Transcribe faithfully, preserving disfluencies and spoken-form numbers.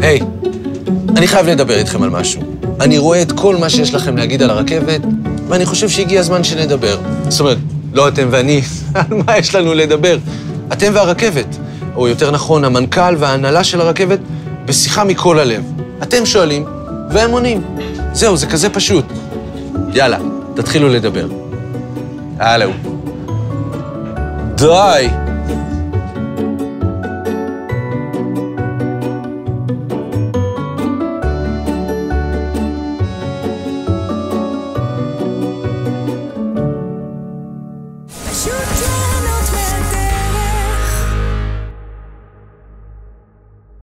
היי, אני חייב לדבר איתכם על משהו. אני רואה את כל מה שיש לכם להגיד על הרכבת, ואני חושב שהגיע הזמן שנדבר. זאת אומרת, לא אתם ואני, על מה יש לנו לדבר? אתם והרכבת, או יותר נכון, המנכ"ל וההנהלה של הרכבת, בשיחה מכל הלב. אתם שואלים, והם עונים. זהו, זה כזה פשוט. יאללה, תתחילו לדבר. הלו. די!